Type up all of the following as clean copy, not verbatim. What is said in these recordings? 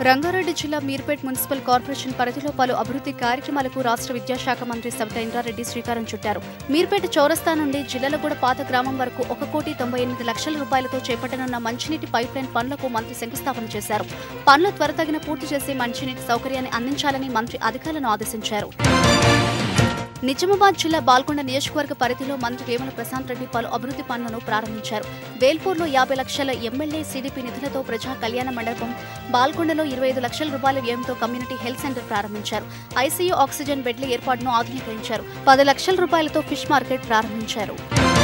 రంగారెడ్డి జిల్లా Meerpet municipal corporation పరిధిలో పలు అభివృద్ధి కార్యక్రమాలకు రాష్ట్ర విద్యాశాఖ మంత్రి సబితా ఇంద్రారెడ్డి శ్రీకారం చుట్టారు. మీర్పేట చౌరస్తా నుండి జిల్లలగూడ పాత గ్రామం వరకు 1,98,00,000 రూపాయలతో చేపట్టనున్న మంచినీటి పైప్లైన్ పనులకు మంత్రి శంకుస్థాపన చేశారు. పనులు త్వరితగిన పూర్తి చేసి మంచినీటి సౌకర్యాన్ని అందించాలని మంత్రి అధికారులను ఆదేశించారు. నిజామాబాద్ జిల్లా బాల్కొండ నియోజకవర్గ పరిధిలో మంత్రి వేముల ప్రశాంత్ రెడ్డి పలు అభివృద్ధి పనులను ప్రారంభించారు. వేల్పూర్లో 50 లక్షల ఎమ్మెల్యే సీడీపీ నిధులతో ప్రజా కళ్యాణ మండపం, బాల్కొండలో 25 లక్షల రూపాయల వ్యయంతో కమ్యూనిటీ హెల్త్ సెంటర్ ప్రారంభించారు. ఐసీయూ ఆక్సిజన్ బెడ్ల ఏర్పాటును ఆధునీకరించారు. 10 లక్షల రూపాయలతో ఫిష్ మార్కెట్ ప్రారంభించారు.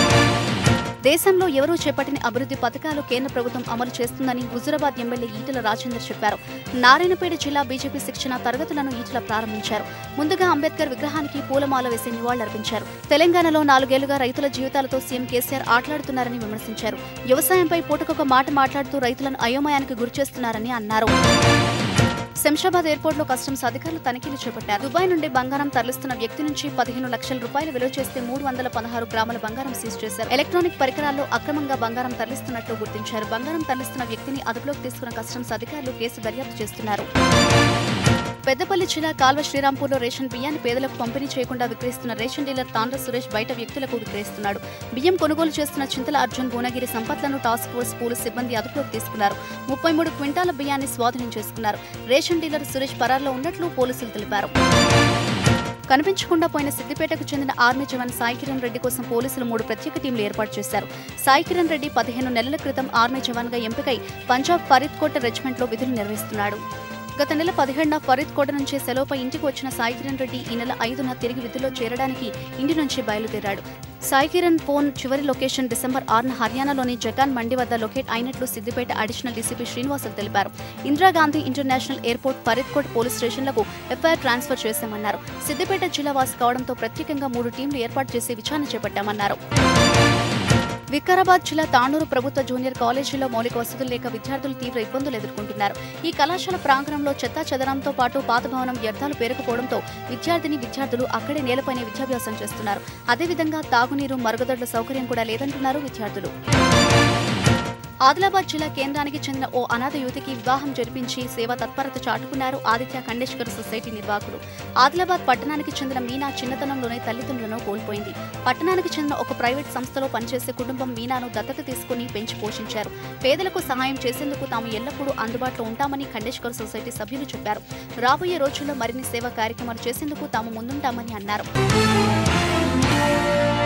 దేశంలో ఎవరూ చేపట్టిన అభివృద్ధి పథకాలు కేంద్ర ప్రభుత్వం అమలు చేస్తుందని హుజూరాబాద్ ఎమ్మెల్యే ఈటెల రాజేందర్ చెప్పారు. నారాయణపేట జిల్లా బీజేపీ శిక్షణ తరగతులను ఈటెల ప్రారంభించారు. ముందుగా అంబేద్కర్ విగ్రహానికి పూలమాల వేసి నివాళులర్పించారు. తెలంగాణలో 4 ఏళ్లుగా రైతుల జీవితాలతో సీఎం కేసీఆర్ ఆటలాడుతున్నారని విమర్శించారు. వ్యవసాయంపై పూటకొక మాట మాట్లాడుతూ రైతులను అయోమయానికి గురిచేస్తున్నారని అన్నారు. శంషాబాద్ ఎయిర్పోర్టులో కస్టమ్స్ అధికారులు తనిఖీలు చేపట్టారు. దుబాయ్ నుండి బంగారం తరలిస్తున్న వ్యక్తి నుంచి 15 లక్షల రూపాయలు విలువ చేస్తే 316 గ్రాముల బంగారం సీజ్ చేశారు. ఎలక్ట్రానిక్ పరికరాల్లో అక్రమంగా బంగారం తరలిస్తున్నట్లు గుర్తించారు. బంగారం తరలిస్తున్న వ్యక్తిని అదుపులోకి తీసుకున్న కస్టమ్స్ అధికారులు కేసు దర్యాప్తు చేస్తున్నారు. పెద్దపల్లి జిల్లా కాల్వ శ్రీరాంపూర్లో రేషన్ బియ్యాన్ని పేదలకు పంపిణీ చేయకుండా విక్రయిస్తున్న రేషన్ డీలర్ తాండ్ర సురేష్ బయట వ్యక్తులకు విక్రయిస్తున్నాడు. బియ్యం కొనుగోలు చేస్తున్న చింతల అర్జున్, భువనగిరి సంపత్లను టాస్క్ ఫోర్స్ పోలీసు సిబ్బంది అదుపులోకి తీసుకున్నారు. 33 క్వింటాల బియ్యాన్ని స్వాధీనం చేసుకున్నారు. రేషన్ డీలర్ సురేష్ పరారులో ఉన్నట్లు పోలీసులు తెలిపారు. కనిపించకుండా పోయిన సిద్దిపేటకు చెందిన ఆర్మీ జవాన్ సాయి కిరణ్ రెడ్డి కోసం పోలీసులు 3 ప్రత్యేక టీంలు ఏర్పాటు చేశారు. సాయి కిరణ్ రెడ్డి 15 నెలల క్రితం ఆర్మీ జవాన్గా ఎంపికై పంజాబ్ ఫరీద్కోట్ రెజిమెంట్లో విధులు నిర్వహిస్తున్నాడు. గత నెల 17న ఫరీద్కోట్ నుంచి సెలవుపై ఇంటికి వచ్చిన సాయి కిరణ్ రెడ్డి ఈ నెల 5న తిరిగి విధుల్లో చేరడానికి ఇంటి నుంచి బయలుదేరాడు. సాయి కిరణ్ ఫోన్ చివరి లొకేషన్ డిసెంబర్ 6న హర్యానాలోని జగాన్ మండి వద్ద లొకేట్ అయినట్లు సిద్దిపేట అడిషనల్ డీసీపీ శ్రీనివాసులు తెలిపారు. Indira Gandhi international airport, Faridkot police స్టేషన్లకు ఎఫ్ఐఆర్ ట్రాన్స్ఫర్ చేశామన్నారు. సిద్దిపేట జిల్లా వాసి కావడంతో ప్రత్యేకంగా 3 టీంలు ఏర్పాటు చేసి విచారణ చేపట్టామన్నారు. వికారాబాద్ జిల్లా తాండూరు ప్రభుత్వ జూనియర్ కాలేజీలో మౌలిక వసతులు లేక విద్యార్థులు తీవ్ర ఇబ్బందులు ఎదుర్కొంటున్నారు. ఈ కళాశాల ప్రాంగణంలో చెత్తా చెదరంతో పాటు పాత భవనం వ్యర్థాలు పేరుకుపోవడంతో విద్యార్థులు అక్కడే నేలపైనే విద్యాభ్యాసం చేస్తున్నారు. అదేవిధంగా తాగునీరు, మరుగుదొడ్ల సౌకర్యం కూడా లేదంటున్నారు విద్యార్థులు. ఆదిలాబాద్ జిల్లా కేంద్రానికి చెందిన ఓ అనాథ యువతికి వివాహం జరిపించి సేవా తత్పరత చాటుకున్నారు ఆదిత్య ఖండేష్కర్ సొసైటీ నిర్వాహకులు. ఆదిలాబాద్ పట్టణానికి చెందిన మీనా చిన్నతనంలోనే తల్లిదండ్రులను కోల్పోయింది. పట్టణానికి చెందిన ఒక ప్రైవేట్ సంస్థలో పనిచేసే కుటుంబం మీనాను దత్తత తీసుకుని పెంచి పోషించారు. పేదలకు సహాయం చేసేందుకు తాము ఎల్లప్పుడూ అందుబాటులో ఉంటామని ఖండేష్కర్ సొసైటీ సభ్యులు చెప్పారు. రాబోయే రోజుల్లో మరిన్ని సేవా కార్యక్రమాలు చేసేందుకు తాము ముందుంటామని అన్నారు.